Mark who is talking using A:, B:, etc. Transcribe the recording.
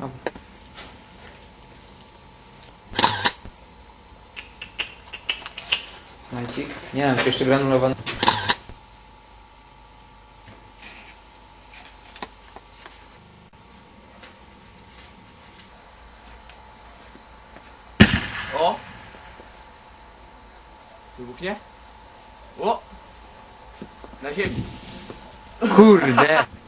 A: O. Majcik? Nie wiem, czy jeszcze granulowany. O! Wybuchnie? O! Na ziemi.
B: Kurde!